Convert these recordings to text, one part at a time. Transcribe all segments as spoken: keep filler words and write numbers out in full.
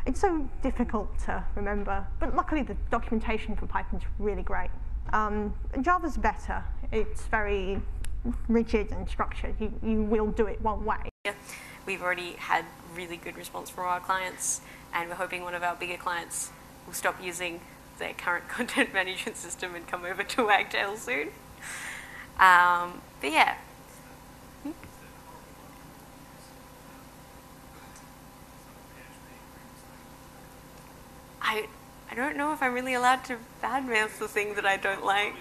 It's so difficult to remember, but luckily the documentation for Python's really great. Um, Java's better. It's very rigid and structured. You, you will do it one way. Yeah. We've already had really good response from our clients, and we're hoping one of our bigger clients will stop using their current content management system and come over to Wagtail soon. Um, but yeah. Hmm? I, I don't know if I'm really allowed to badmouth the thing that I don't like.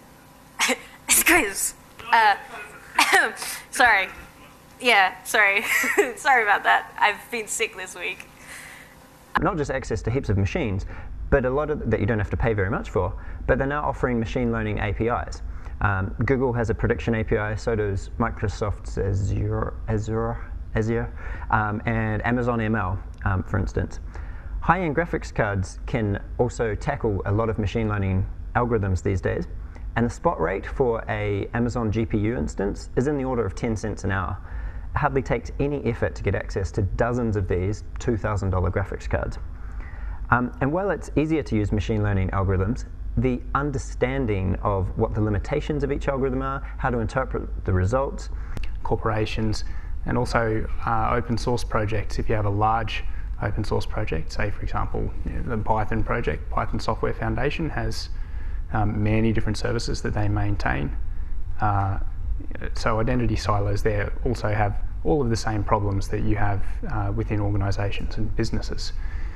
Excuse. Uh, sorry. Yeah, sorry. Sorry about that. I've been sick this week. Not just access to heaps of machines, but a lot of that you don't have to pay very much for, but they're now offering machine learning A P Is. Um, Google has a prediction A P I, so does Microsoft's Azure, Azure, Azure um, and Amazon M L, um, for instance. High-end graphics cards can also tackle a lot of machine learning algorithms these days, and the spot rate for a Amazon G P U instance is in the order of ten cents an hour. It hardly takes any effort to get access to dozens of these two thousand dollar graphics cards. Um, and while it's easier to use machine learning algorithms, the understanding of what the limitations of each algorithm are, how to interpret the results. Corporations and also uh, open source projects. If you have a large open source project, say for example, you know, the Python project, Python Software Foundation has um, many different services that they maintain. Uh, so identity silos there also have all of the same problems that you have uh, within organisations and businesses.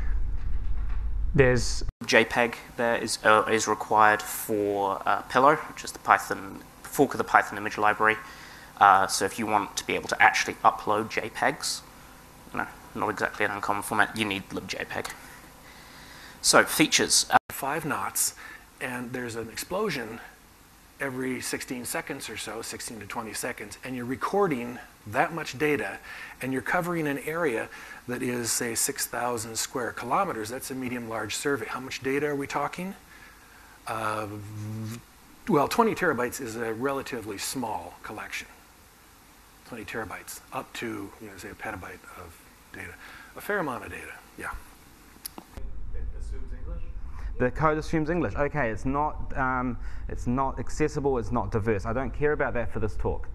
There's JPEG there is uh, is required for uh, Pillow, which is the Python fork of the Python image library. Uh, so if you want to be able to actually upload JPEGs, you know, not exactly an uncommon format, you need libjpeg. So features. Uh, Five knots, and there's an explosion every sixteen seconds or so, sixteen to twenty seconds, and you're recording that much data, and you're covering an area that is, say, six thousand square kilometers. That's a medium-large survey. How much data are we talking? Uh, well, twenty terabytes is a relatively small collection. twenty terabytes, up to, you know, say, a petabyte of data. A fair amount of data, yeah. It assumes English? The code assumes English. Okay, it's not, um, it's not accessible, it's not diverse. I don't care about that for this talk.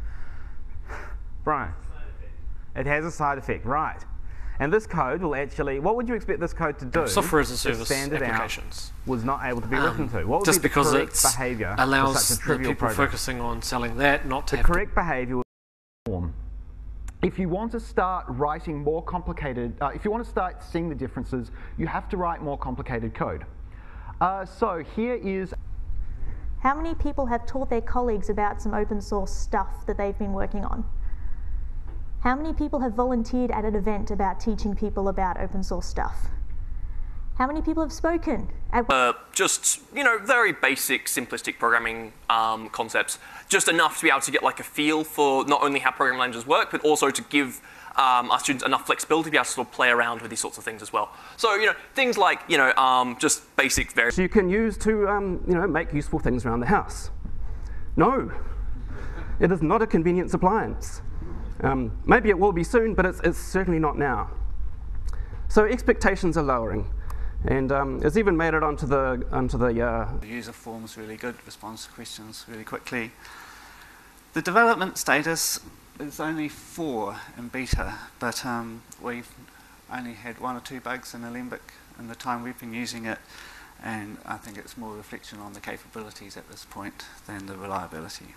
Brian? It has a side effect, right. And this code will actually, what would you expect this code to do? Software as a service standard applications. Out was not able to be um, written to. What would just be the because correct it behavior allows for such a the trivial people program? focusing on selling that not to The have correct behavior would form. If you want to start writing more complicated, uh, if you want to start seeing the differences, you have to write more complicated code. Uh, so here is. How many people have taught their colleagues about some open source stuff that they've been working on? How many people have volunteered at an event about teaching people about open source stuff? How many people have spoken at uh, just, you know, very basic, simplistic programming um, concepts. Just enough to be able to get like a feel for not only how programming languages work, but also to give um, our students enough flexibility to be able to sort of play around with these sorts of things as well. So, you know, things like, you know, um, just basic various. So you can use to, um, you know, make useful things around the house. No, it is not a convenience appliance. Um, maybe it will be soon, but it's, it's certainly not now. So expectations are lowering. And um, it's even made it onto the onto the. Uh, the user form's really good, responds to questions really quickly. The development status is only four in beta, but um, we've only had one or two bugs in Alembic in the time we've been using it, and I think it's more a reflection on the capabilities at this point than the reliability.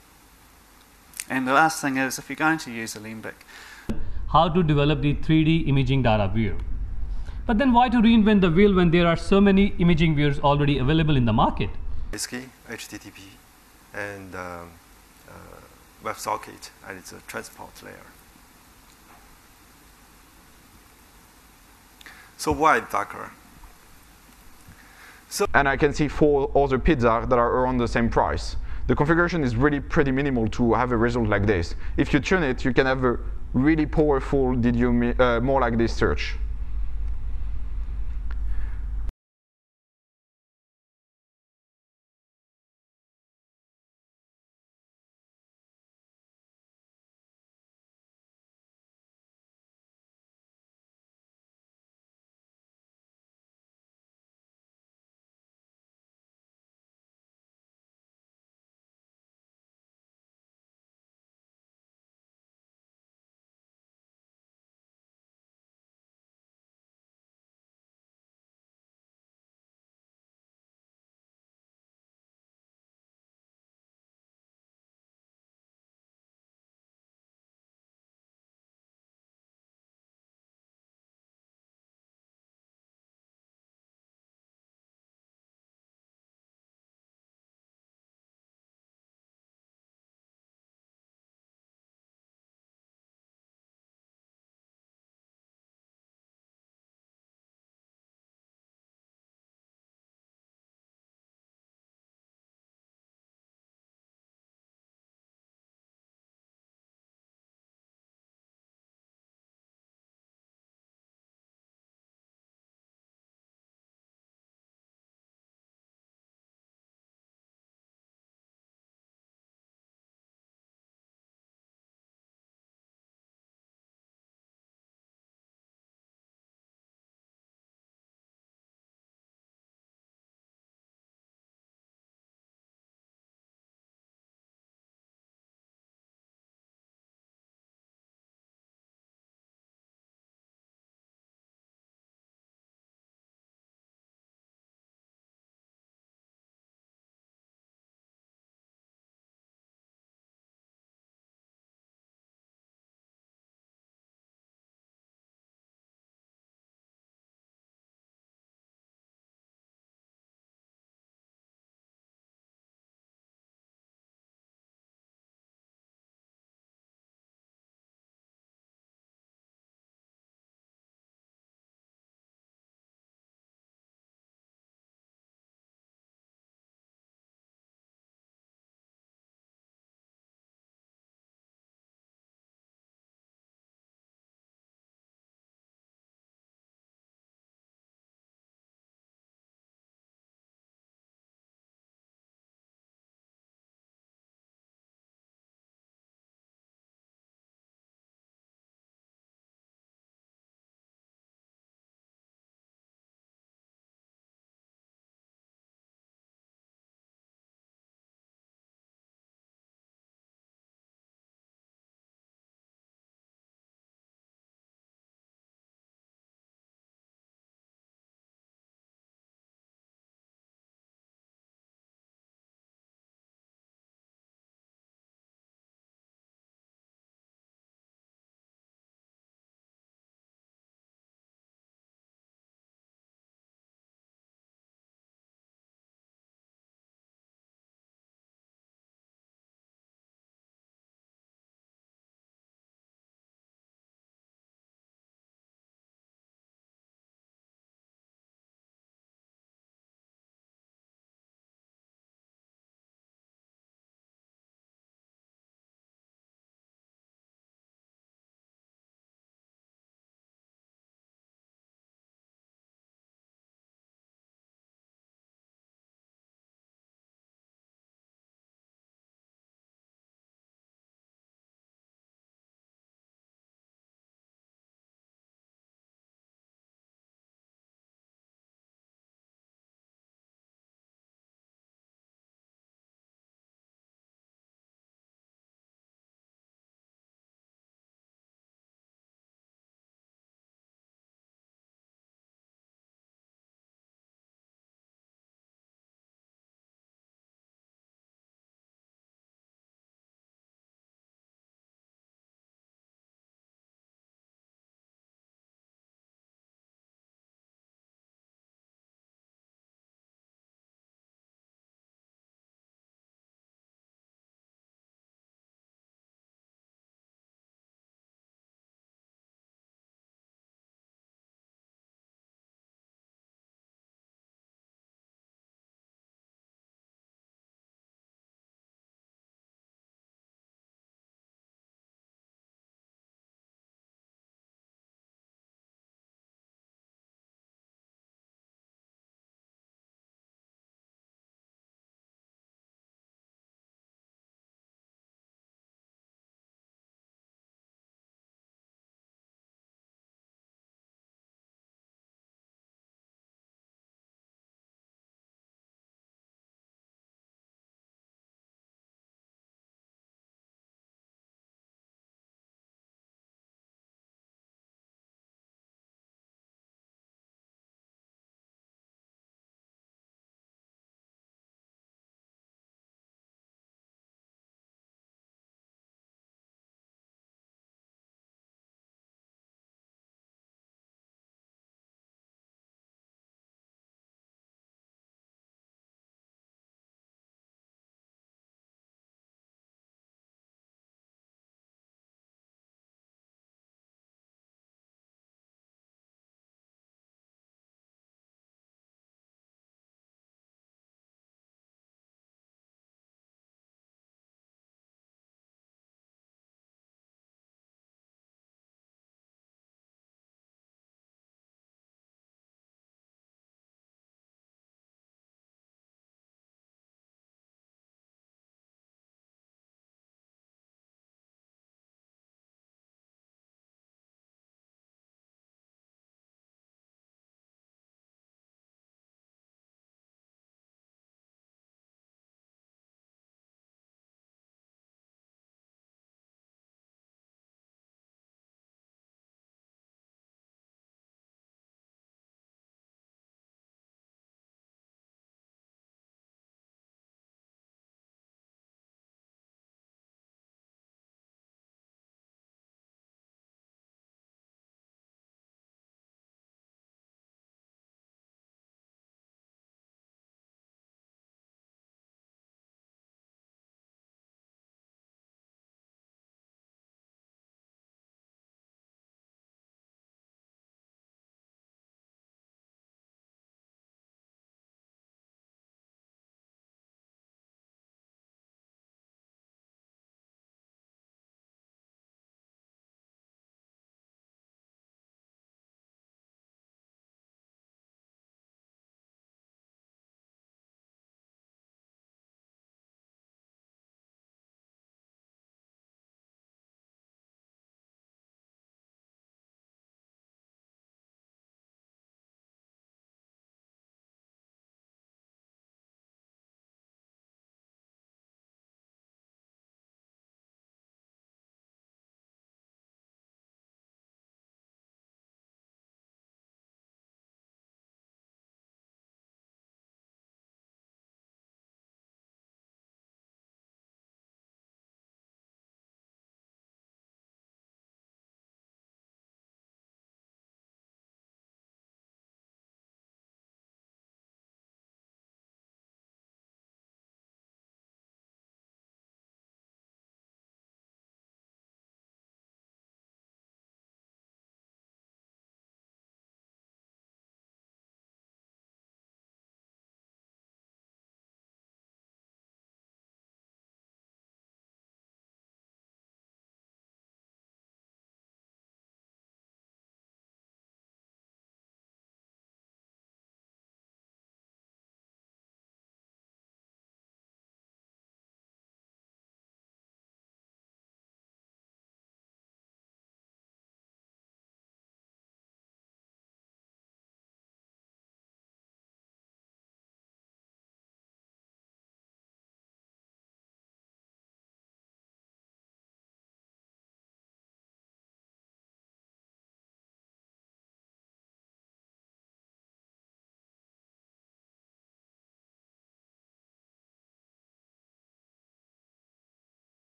And the last thing is, if you're going to use Alembic, how to develop the three D imaging data view. But then why to reinvent the wheel when there are so many imaging viewers already available in the market? ASCII, H T T P, and um, uh, WebSocket, and it's a transport layer. So why Docker? So and I can see four other pizzas that are around the same price. The configuration is really pretty minimal to have a result like this. If you tune it, you can have a really powerful, did you uh, more like this search.